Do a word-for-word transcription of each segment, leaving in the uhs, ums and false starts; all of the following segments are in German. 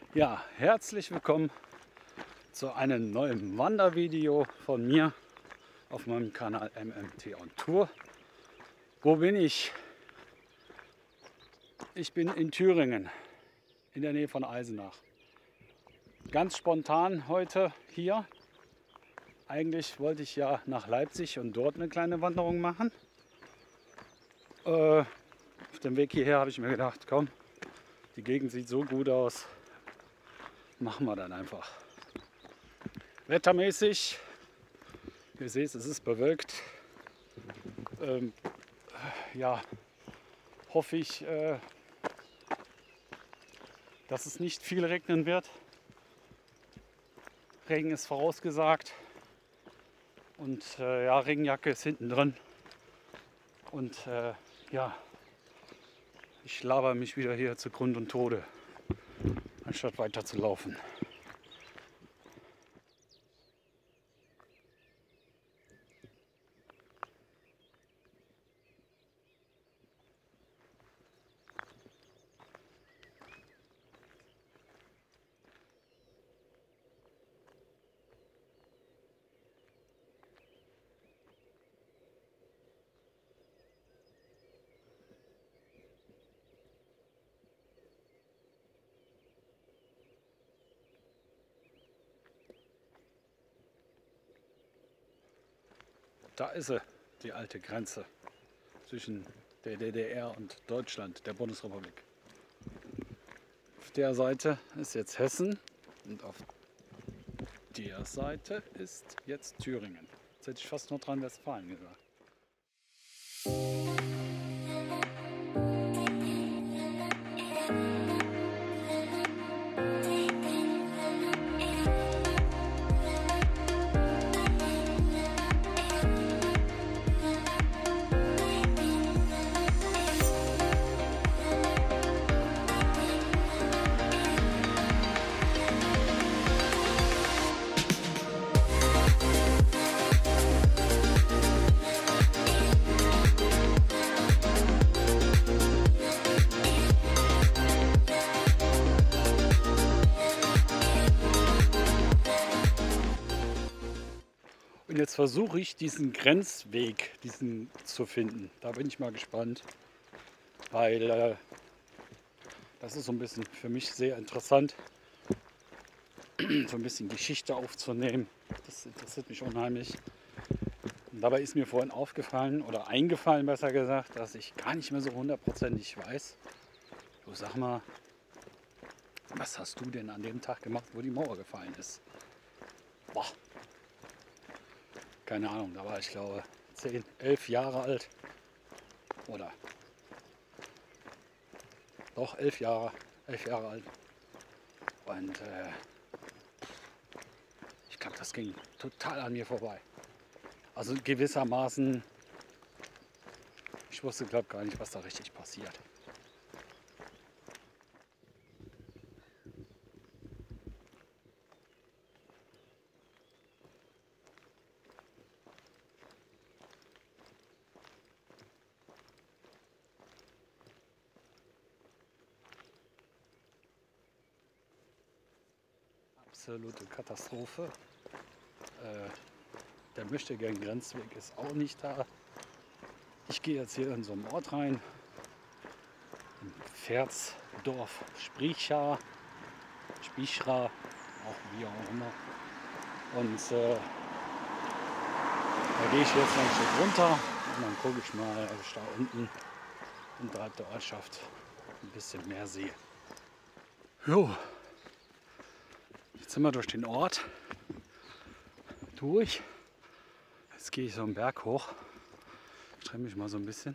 Ja, herzlich willkommen zu einem neuen Wandervideo von mir auf meinem Kanal M M T on Tour. Wo bin ich? Ich bin in Thüringen, in der Nähe von Eisenach. Ganz spontan heute hier. Eigentlich wollte ich ja nach Leipzig und dort eine kleine Wanderung machen. Äh, auf dem Weg hierher habe ich mir gedacht, komm, die Gegend sieht so gut aus. Machen wir dann einfach. Wettermäßig, ihr seht, es ist bewölkt. Ähm, ja, hoffe ich, äh, dass es nicht viel regnen wird. Regen ist vorausgesagt. Und äh, ja, Regenjacke ist hinten drin. Und äh, ja, ich laber mich wieder hier zu Grund und Tode, anstatt weiter zu laufen. Da ist sie, die alte Grenze zwischen der D D R und Deutschland, der Bundesrepublik. Auf der Seite ist jetzt Hessen und auf der Seite ist jetzt Thüringen. Jetzt hätte ich fast Nordrhein-Westfalen gesagt. Und jetzt versuche ich diesen Grenzweg, diesen zu finden. Da bin ich mal gespannt, weil äh, das ist so ein bisschen für mich sehr interessant, so ein bisschen Geschichte aufzunehmen. Das interessiert mich unheimlich. Und dabei ist mir vorhin aufgefallen oder eingefallen, besser gesagt, dass ich gar nicht mehr so hundertprozentig weiß. Du, sag mal, was hast du denn an dem Tag gemacht, wo die Mauer gefallen ist? Boah. Keine Ahnung, da war ich glaube zehn, elf Jahre alt. Oder doch elf Jahre, elf Jahre alt. Und äh, ich glaube, das ging total an mir vorbei. Also gewissermaßen, ich wusste glaube gar nicht, was da richtig passiert. Absolute Katastrophe. Äh, der Möchtegern-Grenzweg ist auch nicht da. Ich gehe jetzt hier in so einen Ort rein. Im Pferdsdorf Spricha, Spichra, auch wie auch immer. Und äh, da gehe ich jetzt ein Stück runter und dann gucke ich mal, ob ich da unten unterhalb der Ortschaft ein bisschen mehr sehe. Jo. Jetzt sind wir durch den Ort durch. Jetzt gehe ich so einen Berg hoch. Ich drehe mich mal so ein bisschen.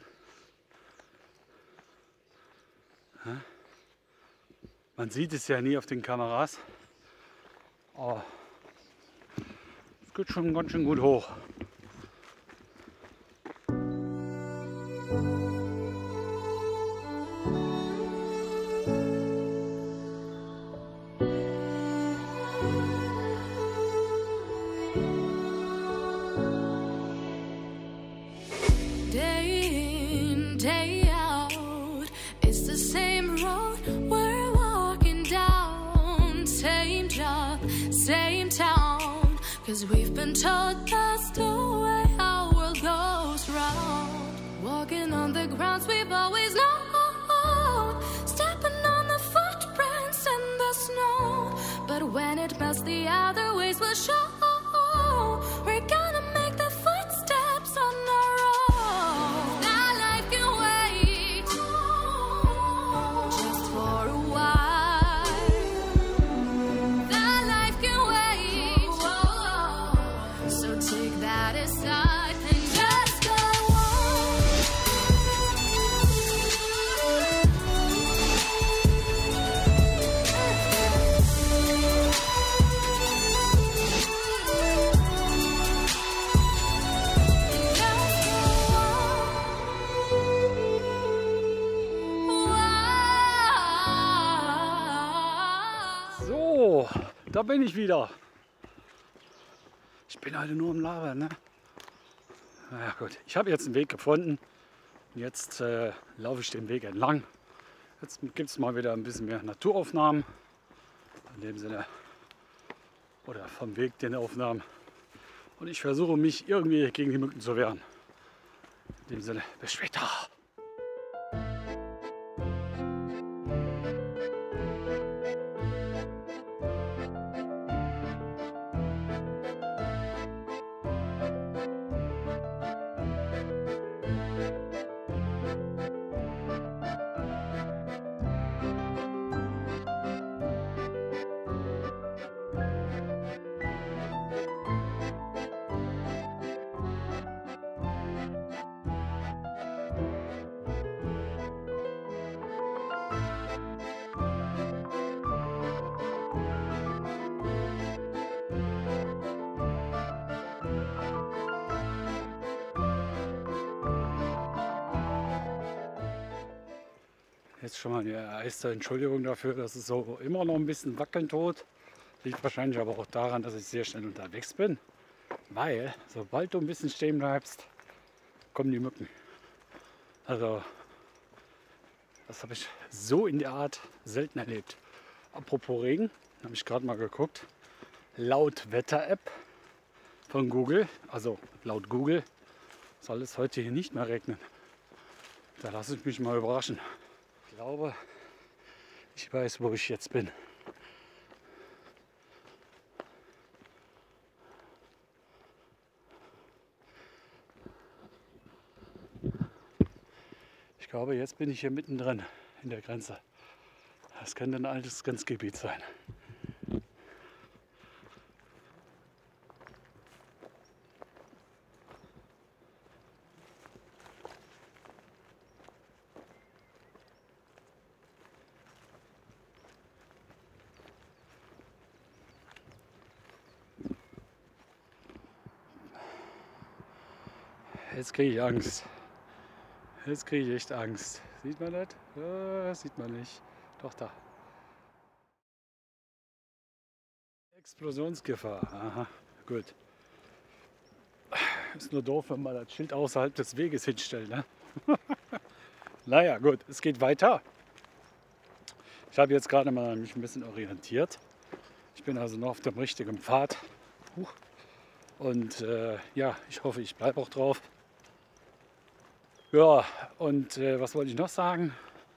Ja. Man sieht es ja nie auf den Kameras. Aber es geht schon ganz schön gut hoch. Day out, it's the same road we're walking down. 'Cause we've been told that's the way our world goes round. Walking on the grounds we've always known, stepping on the footprints in the snow. But when it melts, the other ways will show. We're gonna make the footsteps on our own. That life can wait just for a while. That life can wait, so take that aside and just go So, da bin ich wieder. Ich bin heute nur im Labern, ne? Na ja, gut. Ich habe jetzt einen Weg gefunden. Jetzt äh, laufe ich den Weg entlang. Jetzt gibt es mal wieder ein bisschen mehr Naturaufnahmen. In dem Sinne. Oder vom Weg den Aufnahmen. Und ich versuche mich irgendwie gegen die Mücken zu wehren. In dem Sinne, bis später. Jetzt schon mal eine erste Entschuldigung dafür, dass es so immer noch ein bisschen wackeln tut. Liegt wahrscheinlich aber auch daran, dass ich sehr schnell unterwegs bin. Weil, sobald du ein bisschen stehen bleibst, kommen die Mücken. Also, das habe ich so in der Art selten erlebt. Apropos Regen, habe ich gerade mal geguckt. Laut Wetter-App von Google, also laut Google, soll es heute hier nicht mehr regnen. Da lasse ich mich mal überraschen. Ich glaube, ich weiß, wo ich jetzt bin. Ich glaube, jetzt bin ich hier mittendrin in der Grenze. Das könnte ein altes Grenzgebiet sein. Jetzt kriege ich Angst. Jetzt kriege ich echt Angst. Sieht man das? Ja, sieht man nicht. Doch, da. Explosionsgefahr. Aha, gut. Ist nur doof, wenn man das Schild außerhalb des Weges hinstellt. Ne? Naja, gut, es geht weiter. Ich habe jetzt gerade mal mich ein bisschen orientiert. Ich bin also noch auf dem richtigen Pfad. Huch. Und äh, ja, ich hoffe, ich bleibe auch drauf. Ja, und äh, was wollte ich noch sagen?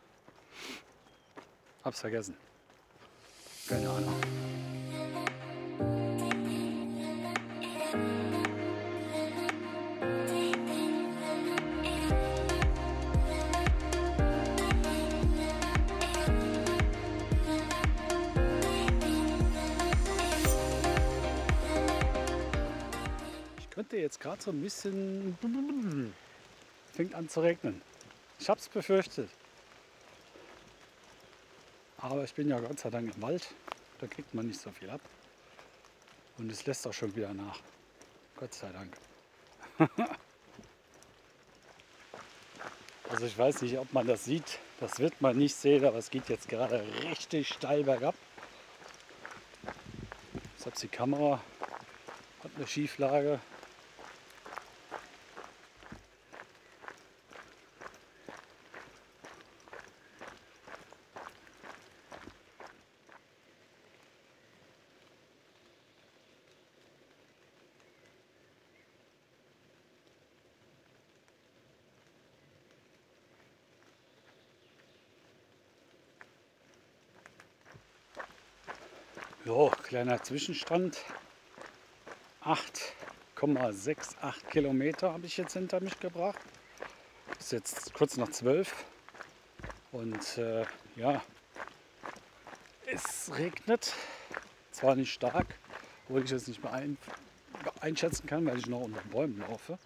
Hab's vergessen. Keine Ahnung. Ich könnte jetzt gerade so ein bisschen... Fängt an zu regnen. Ich habe es befürchtet. Aber ich bin ja Gott sei Dank im Wald. Da kriegt man nicht so viel ab. Und es lässt auch schon wieder nach. Gott sei Dank. Also ich weiß nicht, ob man das sieht. Das wird man nicht sehen, aber es geht jetzt gerade richtig steil bergab. Selbst die Kamera hat eine Schieflage. So, kleiner Zwischenstand. acht Komma acht Kilometer habe ich jetzt hinter mich gebracht. Ist jetzt kurz nach zwölf. Und äh, ja, es regnet. Zwar nicht stark, obwohl ich das nicht mehr ein, einschätzen kann, weil ich noch unter den Bäumen laufe.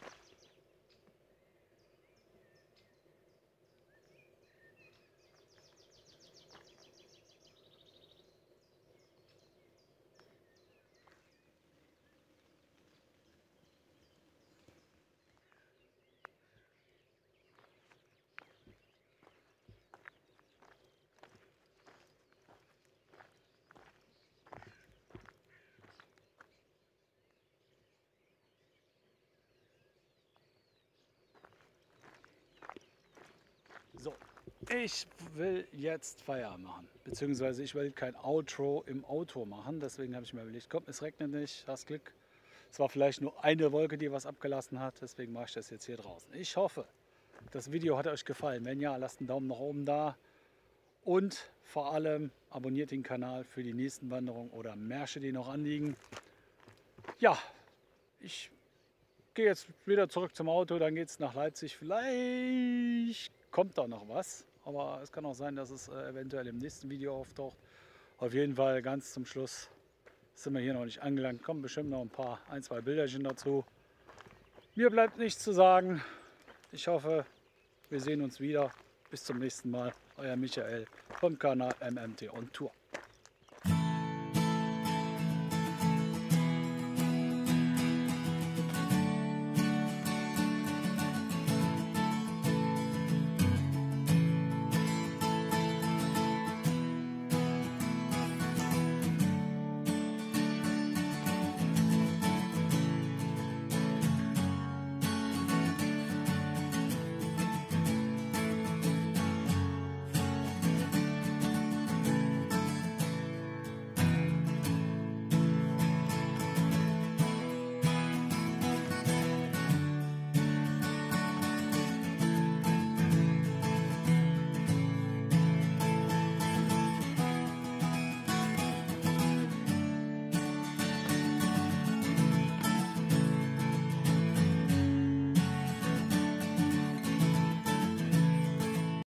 So, ich will jetzt Feierabend machen, beziehungsweise ich will kein Outro im Auto machen, deswegen habe ich mir überlegt, komm, es regnet nicht, hast Glück. Es war vielleicht nur eine Wolke, die was abgelassen hat, deswegen mache ich das jetzt hier draußen. Ich hoffe, das Video hat euch gefallen. Wenn ja, lasst einen Daumen nach oben da und vor allem abonniert den Kanal für die nächsten Wanderungen oder Märsche, die noch anliegen. Ja, ich gehe jetzt wieder zurück zum Auto, dann geht es nach Leipzig. Vielleicht kommt da noch was, aber es kann auch sein, dass es äh, eventuell im nächsten Video auftaucht. Auf jeden Fall ganz zum Schluss sind wir hier noch nicht angelangt. Kommen bestimmt noch ein paar, ein, zwei Bilderchen dazu. Mir bleibt nichts zu sagen. Ich hoffe, wir sehen uns wieder. Bis zum nächsten Mal. Euer Michael vom Kanal M M T on Tour.